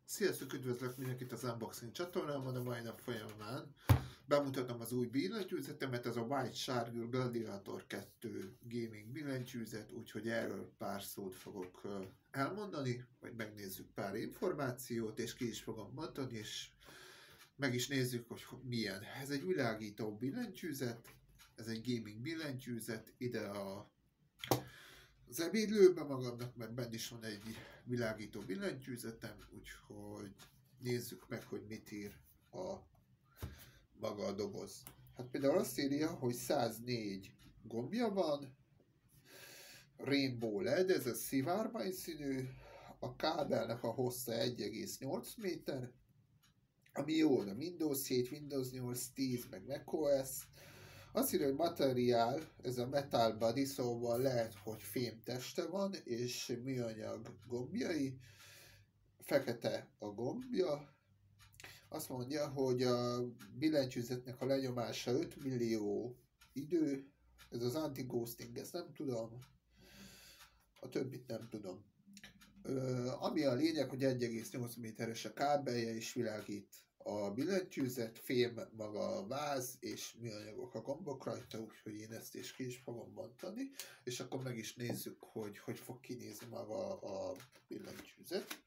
Sziasztok, üdvözlök mindenkit az Unboxing csatornámon, a mai nap folyamán bemutatom az új billentyűzetemet, ez a White Shark Gladiator 2 gaming billentyűzet, úgyhogy erről pár szót fogok elmondani, vagy megnézzük pár információt, és ki is fogom mondani, és meg is nézzük, hogy milyen. Ez egy világító billentyűzet, ez egy gaming billentyűzet, ide az ebédlőben magamnak, mert benne is van egy világító billentyűzetem, úgyhogy nézzük meg, hogy mit ír maga a doboz. Hát például azt írja, hogy 104 gombja van, Rainbow LED, ez a szivárvány színű, a kábelnek a hossza 1,8 méter, ami jól a Windows 7, Windows 8, 10, meg macOS. Azt írja, hogy materiál, ez a metal body, szóval lehet, hogy fém teste van, és műanyag gombjai, fekete a gombja. Azt mondja, hogy a billentyűzetnek a lenyomása 5 millió idő, ez az anti-ghosting, ezt nem tudom, a többit nem tudom. Ami a lényeg, hogy 1,8 méteres a kábelje, és világít a billentyűzet, fém maga a váz, és műanyagok a gombok rajta, úgyhogy én ezt is ki is fogom bontani, és akkor meg is nézzük, hogy hogy fog kinézni maga a billentyűzet.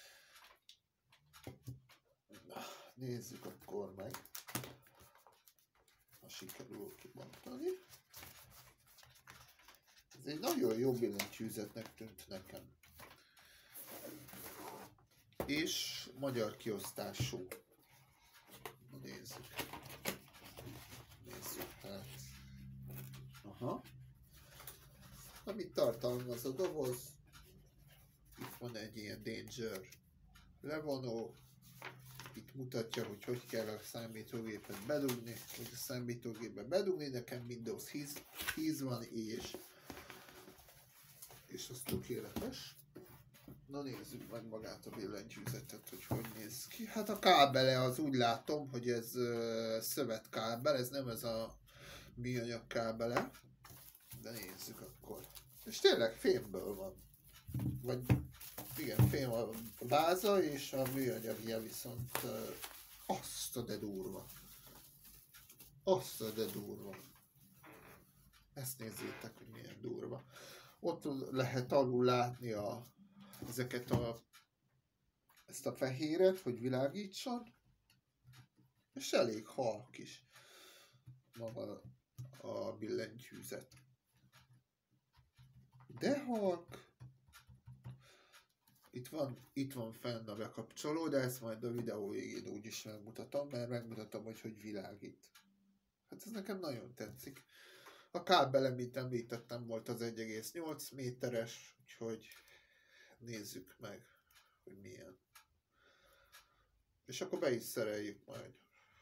Na, nézzük akkor meg, ha sikerül kibontani. Ez egy nagyon jó billentyűzetnek tűnt nekem. És magyar kiosztású. Nézzük. Tehát. Aha. Amit tartalmaz a doboz. Itt van egy ilyen danger levonó. Itt mutatja, hogy hogy kell a számítógépet bedugni. Hogy a számítógépbe bedugni. Nekem Windows 10 van, és az tökéletes. Na nézzük meg magát a billentyűzetet, hogy néz ki. Hát a kábele az úgy látom, hogy ez szövetkábel, ez nem ez a műanyag kábele. De nézzük akkor. És tényleg fémből van. Vagy igen, fém a váza, és a műanyagja viszont azt a de durva. Azt a de durva. Ezt nézzétek, hogy milyen durva. Ott lehet alul látni ezt a fehéret, hogy világítson, és elég halk is maga a billentyűzet. De halk. Itt van fenn a bekapcsoló, de ezt majd a videó végén úgyis megmutatom, mert megmutatom, hogy világít. Hát ez nekem nagyon tetszik. A kábel, amit említettem, volt az 1,8 méteres, úgyhogy nézzük meg, hogy milyen. És akkor be is szereljük majd.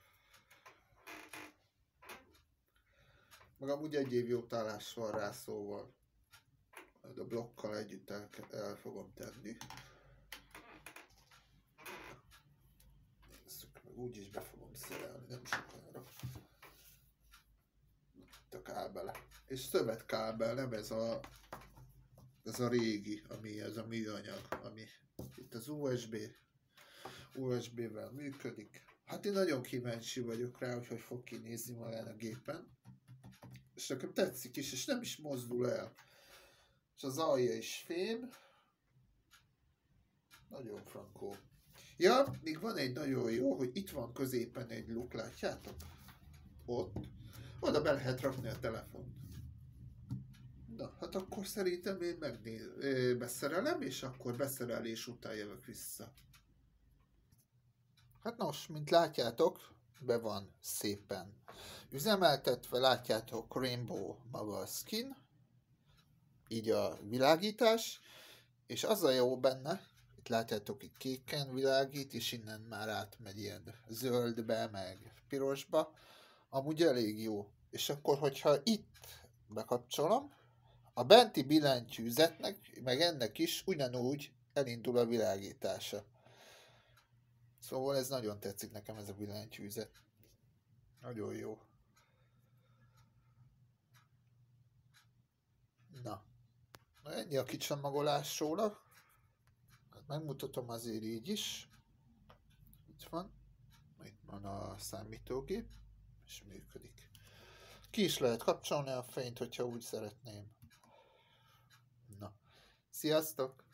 Meg amúgy egy év jótállás van rá, szóval majd a blokkal együtt el fogom tenni. Nézzük meg, úgyis be fogom szerelni, nem sokára. Itt a kábele. És szövetkábel, nem ez a régi, ami ez a műanyag, ami itt az USB-vel működik. Hát én nagyon kíváncsi vagyok rá, hogy fog kinézni magán a gépen. És nekem tetszik is, és nem is mozdul el. És az alja is fém. Nagyon frankó. Ja, még van egy nagyon jó, hogy itt van középen egy luk, látjátok? Ott. Oda be lehet rakni a telefont. Na, hát akkor szerintem én beszerelem, és akkor beszerelés után jövök vissza. Hát nos, mint látjátok, be van szépen üzemeltetve, látjátok, Rainbow maga a skin, így a világítás, és az a jó benne, itt látjátok, itt kéken világít, és innen már átmegy ilyen zöldbe, meg pirosba, amúgy elég jó. És akkor, hogyha itt bekapcsolom, a benti billentyűzetnek, meg ennek is ugyanúgy elindul a világítása. Szóval ez nagyon tetszik nekem, ez a billentyűzet. Nagyon jó. Na ennyi a kicsomagolásról. Hát megmutatom azért így is. Itt van. Itt van a számítógép, és működik. Ki is lehet kapcsolni a fényt, hogyha úgy szeretném. Na, sziasztok!